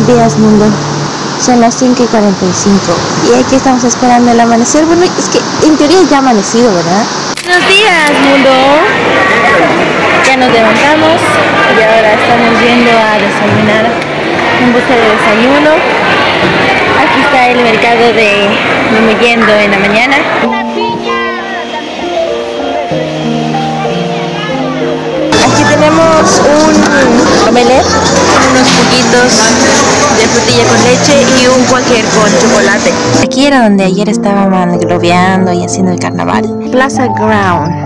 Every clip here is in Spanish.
días, mundo. Son las 5:45 y aquí estamos esperando el amanecer. Bueno, es que en teoría ya ha amanecido, ¿verdad? Buenos días, mundo. Ya nos levantamos y ahora estamos yendo a desayunar en busca de desayuno. Aquí está el mercado de Mollendo en la mañana. Aquí tenemos un omelette, unos poquitos de frutilla con leche y un cualquier con chocolate. Aquí era donde ayer estaban globeando y haciendo el carnaval. Plaza Ground.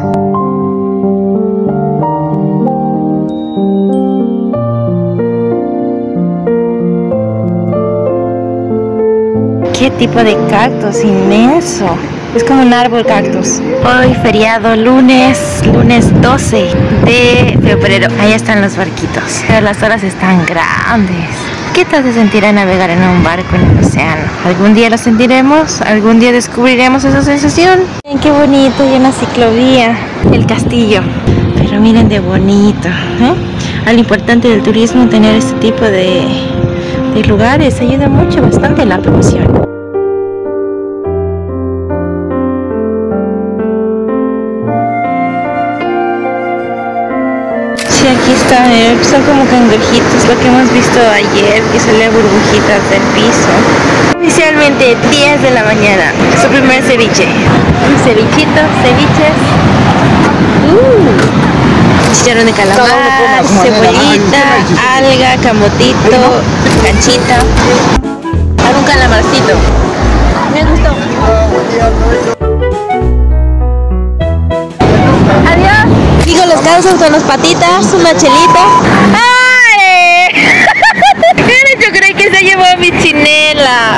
¿Qué tipo de cactus inmenso? Es como un árbol cactus. Hoy feriado, lunes 12 de febrero. Ahí están los barquitos. Pero las olas están grandes. ¿Qué tal se sentirá navegar en un barco en el océano? ¿Algún día lo sentiremos? ¿Algún día descubriremos esa sensación? Miren qué bonito, hay una ciclovía. El castillo. Pero miren de bonito, ¿eh? Lo importante del turismo, tener este tipo de lugares, ayuda mucho, bastante a la promoción. Sí, aquí está, son como cangrejitos, lo que hemos visto ayer, que sale burbujitas del piso. Oficialmente 10 de la mañana, su primer ceviche. Un cevichito, ceviches. Chicharrón de calamar, cebollita, alga, camotito, canchita. Algún calamarcito. Me gustó. Adiós. Digo los calzos con las patitas, una chelita. ¡Ay! Yo creo que se llevó mi chinela.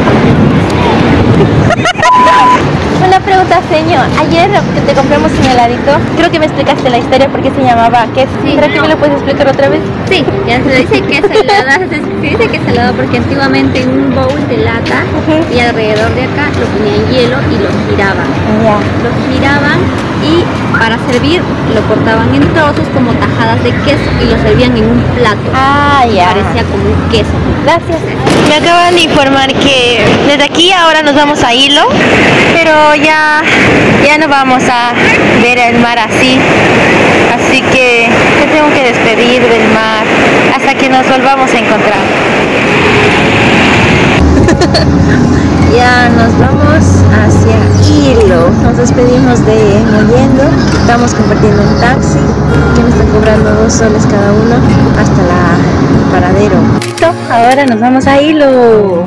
Una pregunta, señor. Ayer que te compramos un heladito, creo que me explicaste la historia porque se llamaba queso. Sí, ¿será que me lo puedes explicar otra vez? Sí, ya se dice que es helada, se dice que es helado porque antiguamente en un bowl de lata y alrededor de acá lo ponían hielo y lo giraban. Lo giraban y para servir lo cortaban en trozos como tajadas de queso y lo servían en un plato. Parecía como un queso. Gracias. Me acaban de informar que desde aquí ahora nos vamos a Hilo, pero ya no vamos a ver el mar así que me tengo que despedir del mar hasta que nos volvamos a encontrar. Ya nos vamos hacia Hilo, nos despedimos de Mollendo, estamos compartiendo un taxi que nos están cobrando 2 soles cada uno hasta el paradero. Listo, ahora nos vamos a Hilo.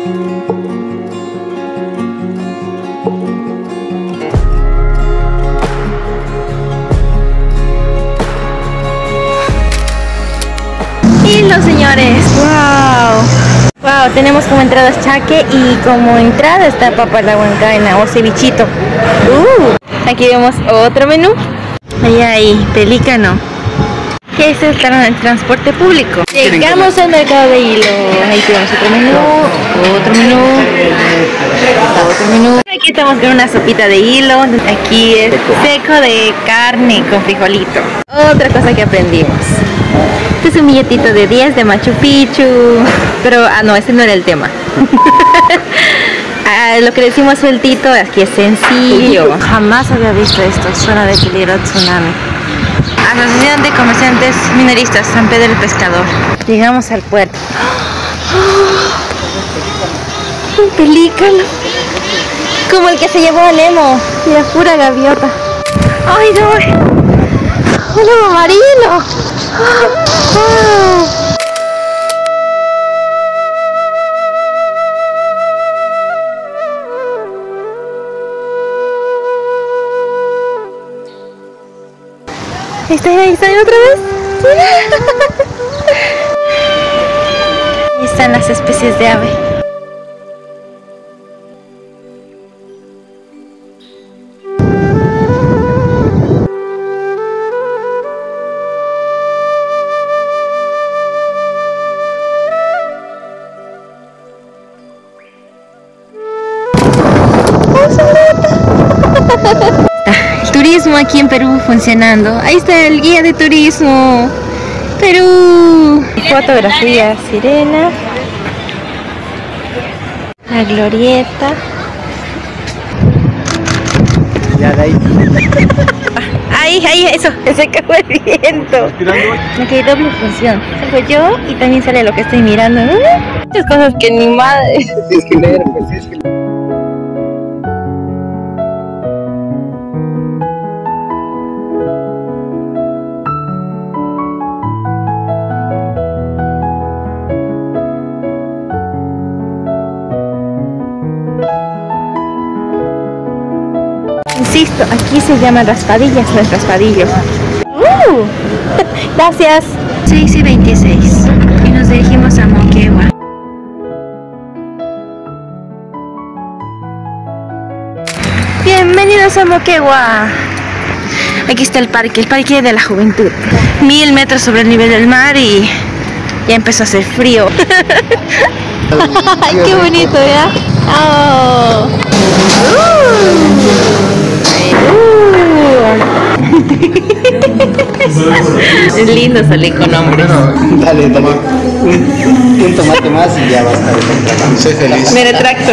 Hilo, señores, wow, tenemos como entradas chaque y como entrada está papa a la huancaina o cevichito. Aquí vemos otro menú. Ahí hay pelícano. ¿Qué es el transporte público? Llegamos al mercado de Hilo. Ahí tenemos otro menú. Aquí estamos con una sopita de hilo. Aquí es seco de carne con frijolito. Otra cosa que aprendimos. Este es un billetito de 10 de Machu Picchu. Pero, no, ese no era el tema. Lo que decimos sueltito, aquí es sencillo. Jamás había visto esto, zona de peligro tsunami. Asociación de Comerciantes Minoristas, San Pedro el Pescador. Llegamos al puerto. Un pelícano. Como el que se llevó a Nemo. Mira, pura gaviota. ¡Ay, no! ¡Un lobo marino! Ahí está otra vez. Ahí están las especies de ave. El turismo aquí en Perú funcionando. Ahí está el guía de turismo. Perú. Fotografía, sirena. La glorieta. Ya de ahí. Ahí, eso, se acabó el viento. Me quedé doble función. Salgo yo y también sale lo que estoy mirando. Muchas cosas que ni madre. Tienes que leer, pues tienes que leer. Insisto, aquí se llaman raspadillas, no es raspadillo. Gracias. 6:26 y nos dirigimos a Moquegua. Bienvenidos a Moquegua. Aquí está el parque de la juventud. 1000 metros sobre el nivel del mar y ya empezó a hacer frío. Qué bonito, ¿ya? Oh. Es lindo salir con hombres. Dale. Un tomate más y ya va a estar el. Soy feliz. Me retracto.